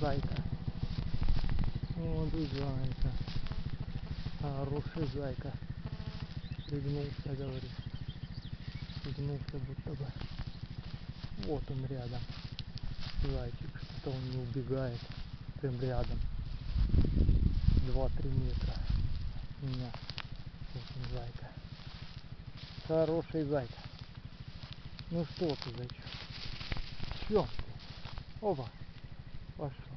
зайка. Вот и зайка. Хороший зайка. Пригнулся, говорит. Пригнулся будто бы. Вот он рядом. Зайчик. Что-то он не убегает. Прям рядом. 2-3 метра. У меня. Вот он, зайка. Хороший зайка. Ну что ты, зайчик? Чё ты? Опа. Пошел.